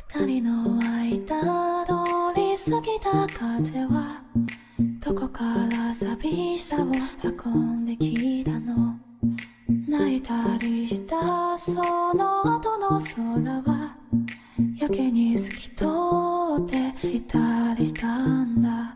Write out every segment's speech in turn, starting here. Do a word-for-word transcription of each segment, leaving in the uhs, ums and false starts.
二人の間通り過ぎた風はどこから寂しさを運んできたの。泣いたりしたその後の空はやけに透き通っていたりしたんだ。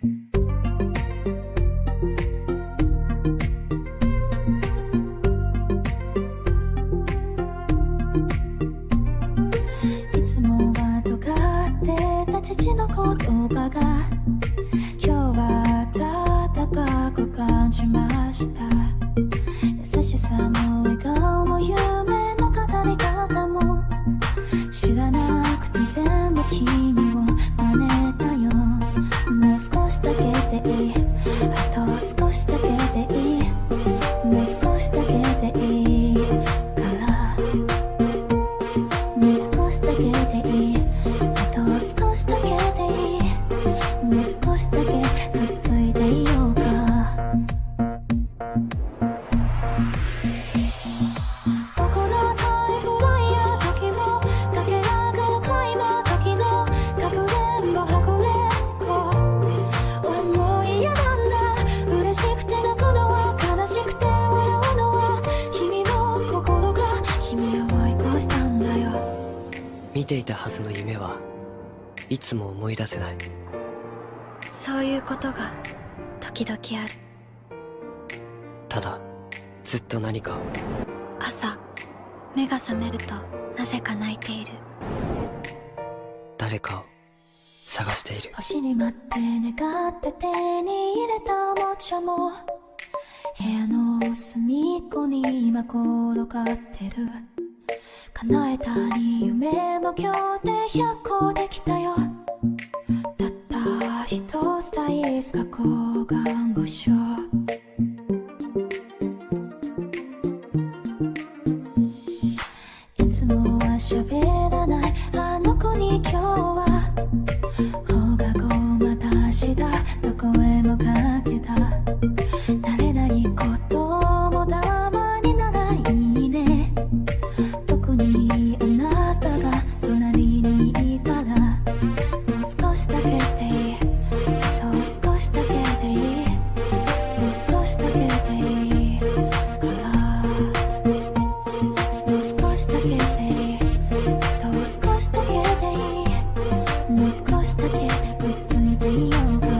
いつもは尖ってた父の言葉が今日は温かく感じました。優しさも笑顔も夢の語り方も知らなくて全部君を真似たよ。もう少しだけでいい、あと少しだけでいい、もう少しだけでいいからもう少しだけでいい、あと少しだけでいい、もう少しだけくっついていようか。 見ていたはずの夢はいつも思い出せない。 そういうことが時々ある。 ただずっと何かを。 朝目が覚めるとなぜか泣いている。 誰かを探している。 星に待って願って手に入れたおもちゃも部屋の隅っこに今転がってる。叶えたに夢も今日でひゃっこできたよ。たった一つ大好き抗がん護所。いつもは喋らないあの子に今日は放課後また明日どこへもかけた。慣れないこともたまにならいいね。特にあなたが隣にいたらもう少しだけでいい、あと少しだけでいい、もう少しだけでいいからもう少しだけでいい、あと少しだけでいい、もう少しだけくっついていようか。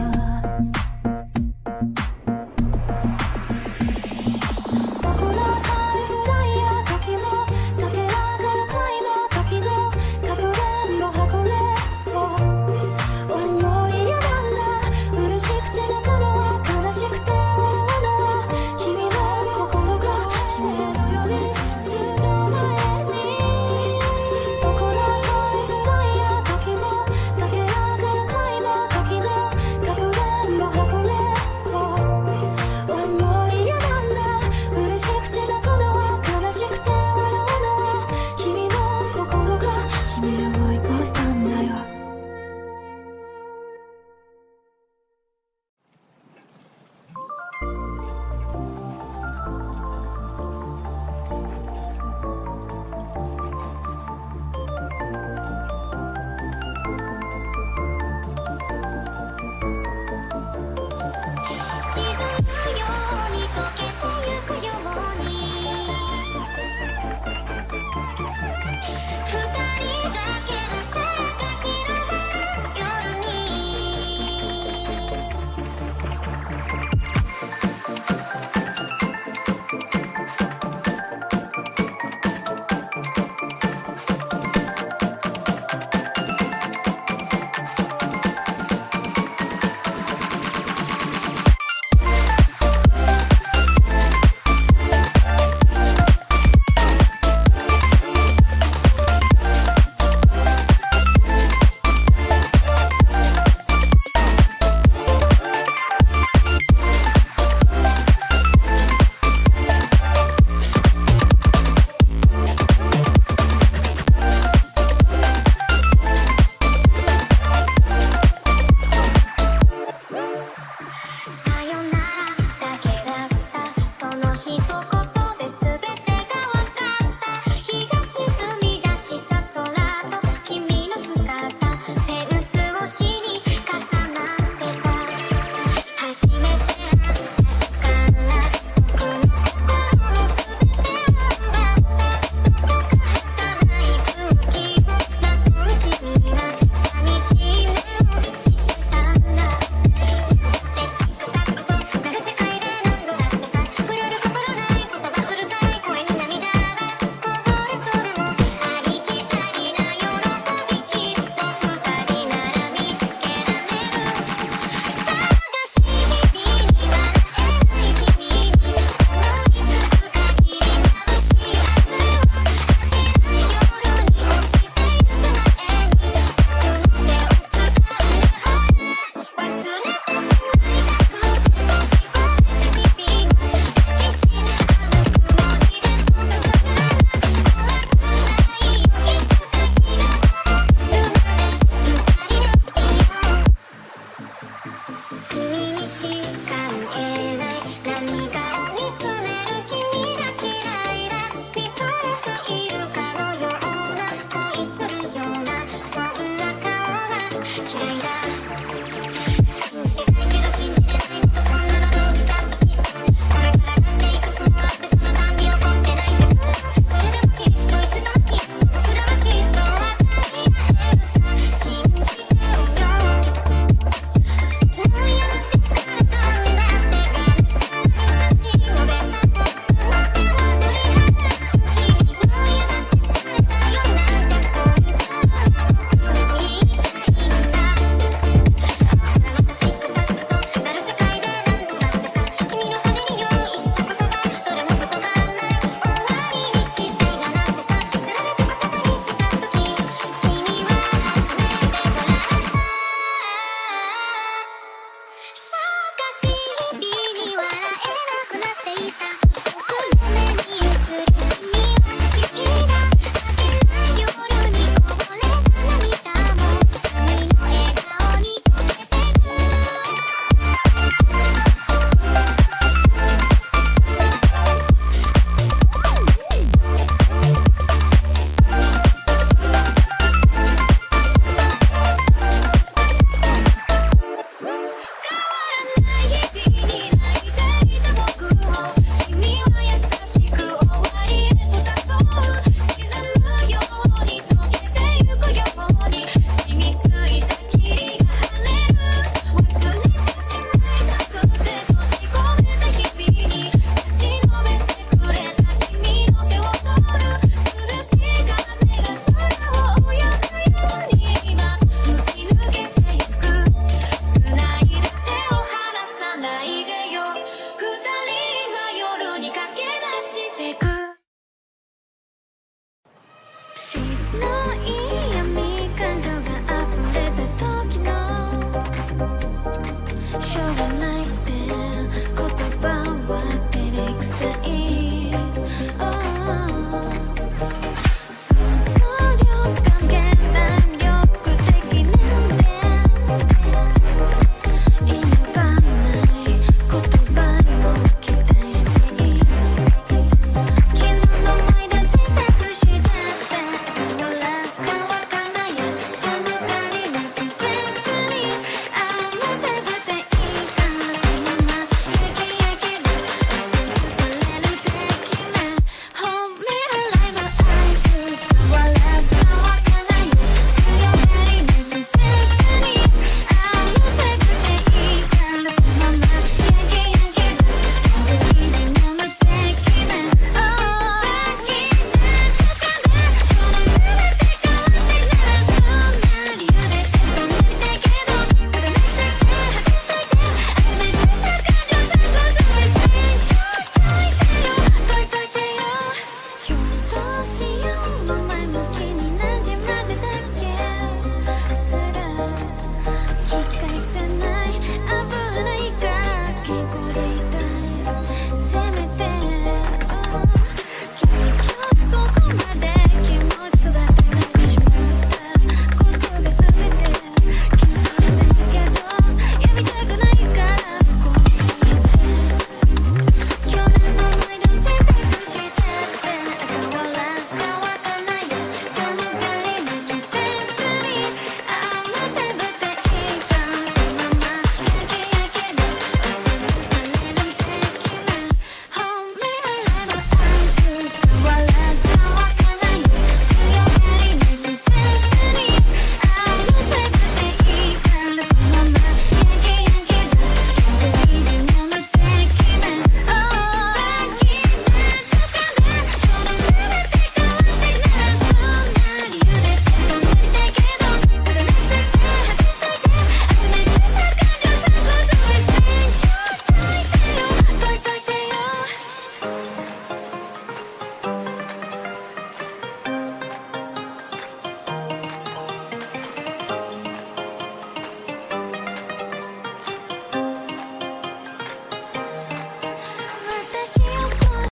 ない